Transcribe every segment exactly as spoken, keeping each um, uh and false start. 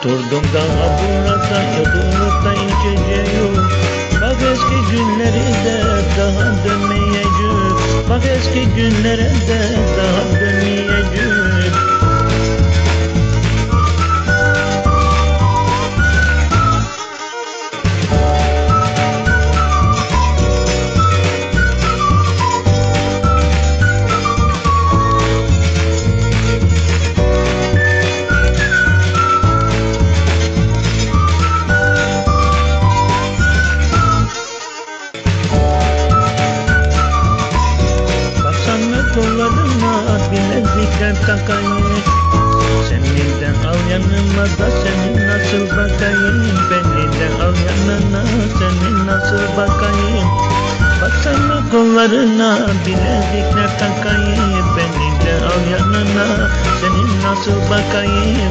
Oturdum daha burada yolculukta içeceğim. Bak eski günleri de daha dönmeyecek. Bak eski günlere de daha dönmeyecek. Kollarına bilezikler takayım. Seni de al yanıma da senin nasıl bakayım. Beni de al yanına senin nasıl bakayım. Baksana kollarına bilezikler takayım. Beni de al yanına senin nasıl bakayım.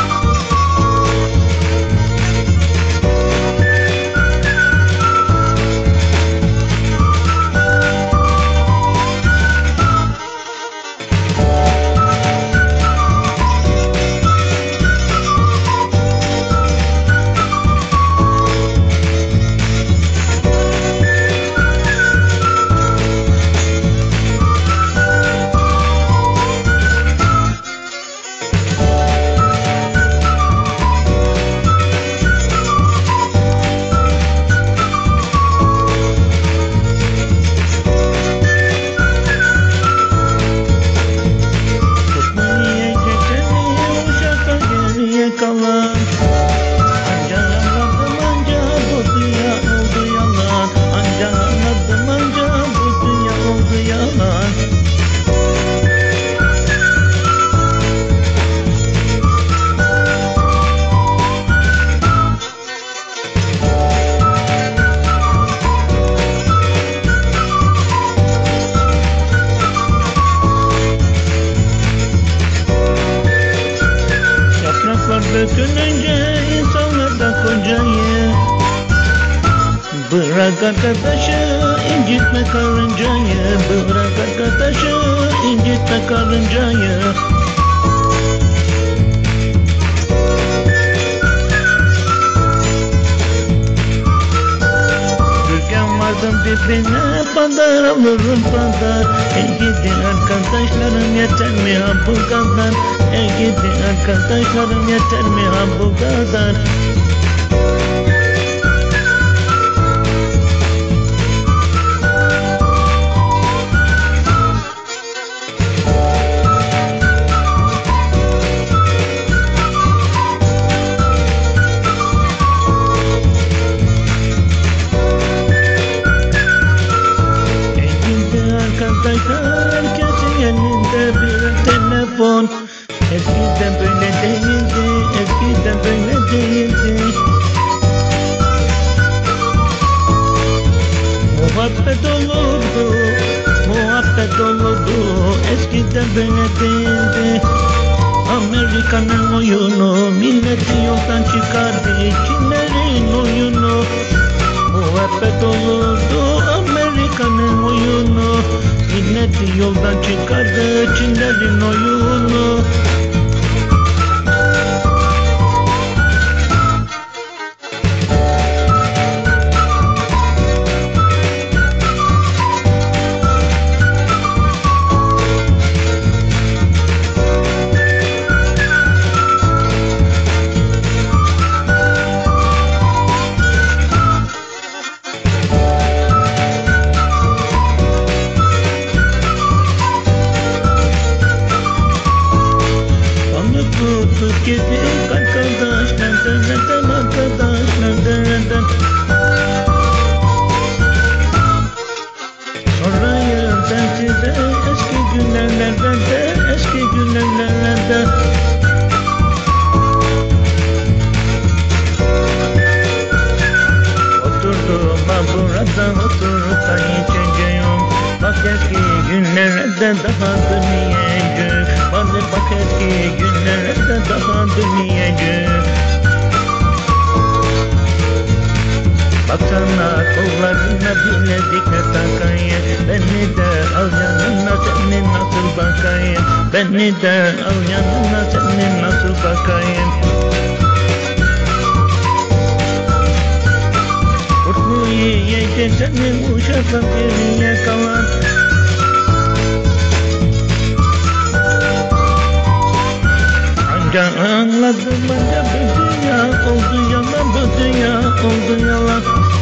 Kalan anca anladım anca bu dünya oldu yalan. Anca anladım anca bu dünya oldu yalan. Dökülünce insanlar da kocayı. Bırak arkadaşı incitme karıncayı. Bırak arkadaşı incitme karıncayı. Gürgen vardım dibine padar alırım padar. Ey gidi arkadaşlarım yeter mi ha bu kadar. Ey gidi arkadaşlarım yeter mi ha bu kadar. Arkadaşlar herkesin elinde bir telefon. Eskiden böyle değildi, eskiden böyle değildi. Muhabbet olurdu, muhabbet olurdu. Eskiden böyle değildi. Amerika'nın oyunu milleti yoldan çıkardı. Çinlerin oyunu muhabbet olurdu. Amerika'nın oyunu milleti yoldan çıkardı. Çinlerin oyunu. Tutup gidip arkadaşlar nereden arkadaşlar nereden. Sorayım ben size eski günlerden de eski günlerden. Oturdum ben burada oturup da içeceğim. Bak eski günlerden daha dönmeyecek. Bana bak eski günlerden daha dönmeyecek. Baksana kollarına bilezikler takayım. Beni de al yanına senin nasıl bakayım. Beni de al yanına senin nasıl bakayım. Bu yiyecek senin uşakla geriye kalan. Ancak anladım ancak bu dünya oldu yalan, bu dünya oldu yalan.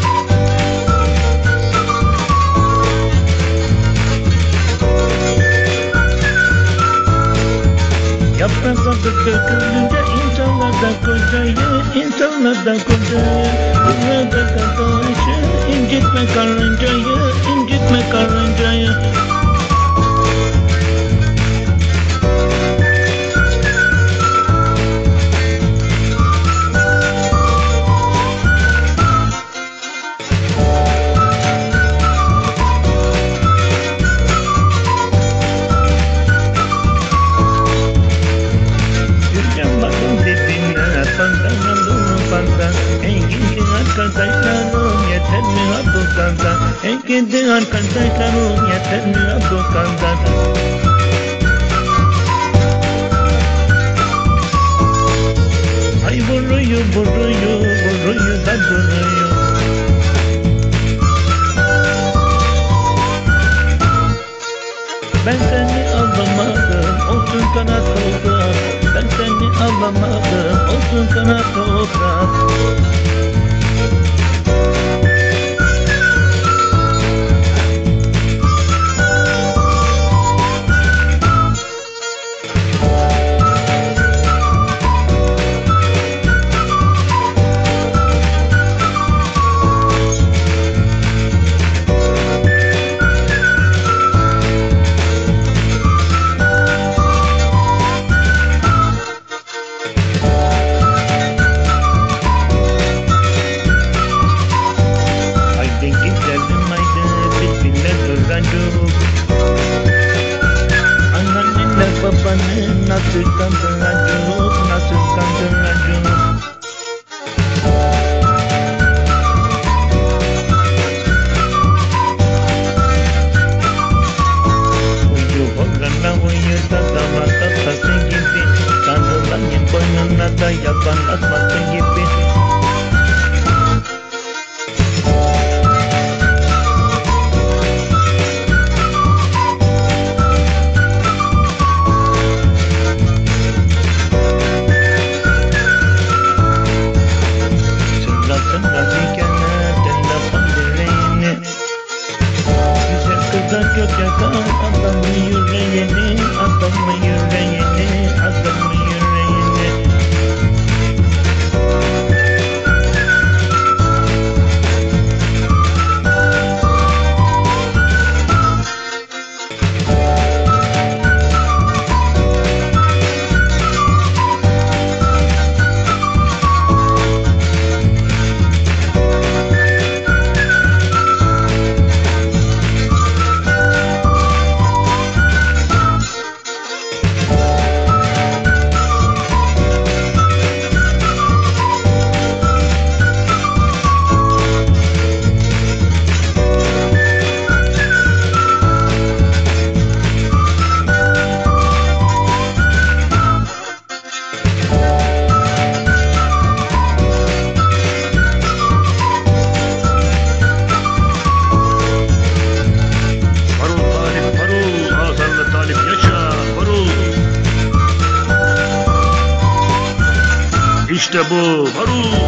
Yapraklarda dökülünce insanlarda kocayı, insanlarda kocayı. Burada kardeşi, incitme karıncayı, incitme karıncayı. Arkadaşlarım yeter mi ha bu kadar? Ey gidi arkadaşlarım yeter mi ha bu kadar? Ay vuruyu vuruyu vuruyu da vuruyu. Ben seni alamadım, olsun kanat toprak. Ben seni alamadım, olsun kanat toprak. Annenle babanı nasıl kandıracağım, nasıl kandıracağım? Uyu horlana uyu da damada tası gibi, sarılayım boynuna da yaban asması gibi. Çok yakar adamın yüreğini, adamın yüreğini, adamın yüreğini. İşte bu, varul.